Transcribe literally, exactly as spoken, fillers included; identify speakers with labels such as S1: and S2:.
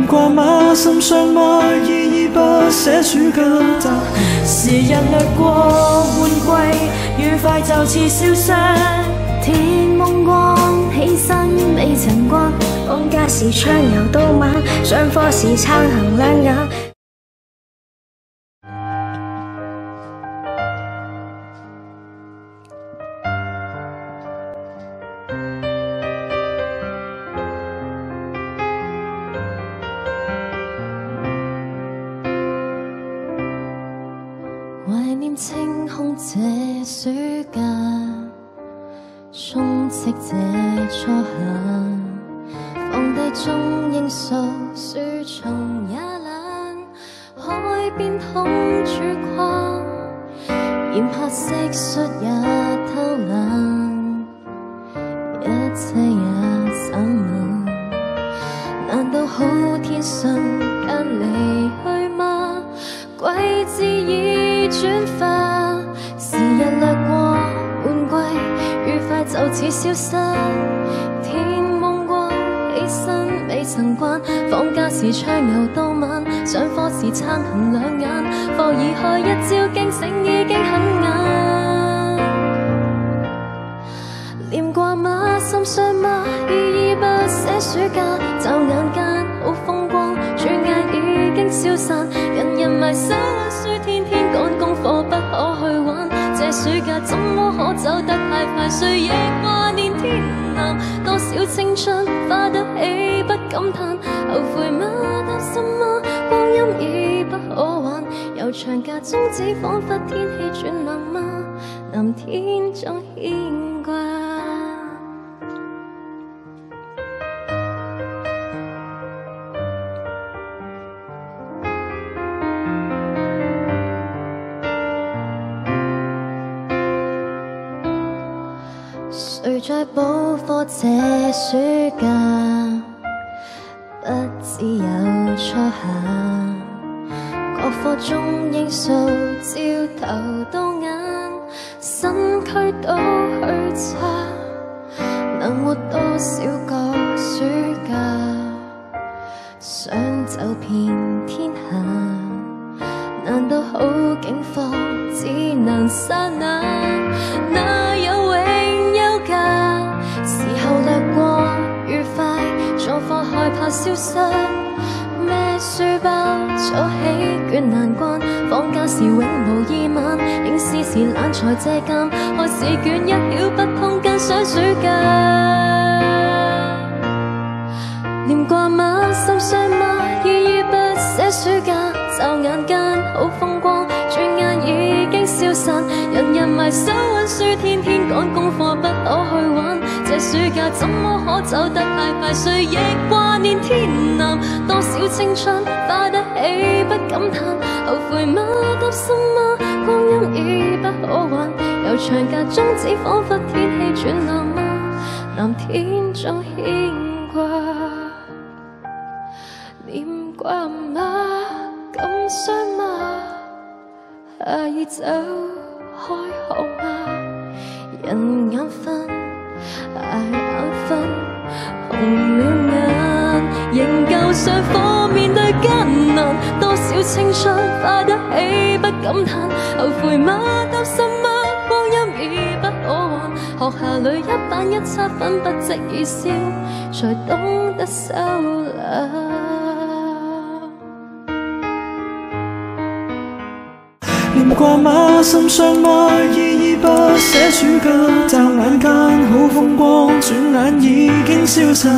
S1: 挂嗎？心傷嗎？依依不捨暑假。
S2: 時日掠過，換季愉快就似消失。天蒙光，起身未曾關。放假時暢遊到晚，上課時撐行兩眼。懷念清空這暑假，充斥這初夏，放低中英數，書蟲也冷，海邊通曙光，嫌怕蟋蟀也偷懶，一切也散漫。難道好天瞬間離去嗎？季節已轉化，時日掠過，換季愉快就似消失。天蒙光，起身未曾慣，放假時暢遊到晚，上課時撐行兩眼，課已開一朝驚醒已經很晏。念掛嗎？心傷嗎？依依不捨暑假，驟眼間好風光，轉眼已經消散。人人迷手溫書，天天趕功課，不可去玩。這暑假怎麼可走得太快？誰亦掛念天藍，多少青春花得起不感嘆。後悔嗎？擔心嗎？光陰已不可挽。由長假終止，彷彿天氣轉冷嗎？藍天中牽掛。誰在補課這暑假？不只有初夏，各科中英數，朝頭到眼，身軀都虛差，能活多少個暑假？想走遍天下，難道好景況只能剎那？哪有永休假？時候掠過，愉快坐課害怕消失。孭書包早起倦難關，放假時永無意晚，應試時懶才借鑑，開試卷一曉不通跟上暑假。念掛嗎？心傷嗎？依依不捨暑假，驟眼間好風光，轉眼已經消散。人人迷手溫書，天天趕功課，不可去玩。這暑假怎麼可走得太快？誰亦掛念天藍，多少青春花得起不感嘆。後悔嗎？擔心嗎？光陰已不可挽。由長假終止，彷彿天氣轉冷嗎？藍天中牽掛。念掛嗎？感傷嗎？夏已走開學嗎？人眼瞓，捱眼瞓，紅了眼，仍舊上課面對艱難，多少青春花得起不感嘆。後悔嗎？擔心嗎？光陰已不可挽。學校裏一板一測分不值已消，才懂得收斂。
S1: 念掛嗎？心傷嗎？依依不捨暑假，驟眼間好風光，轉眼已經消散。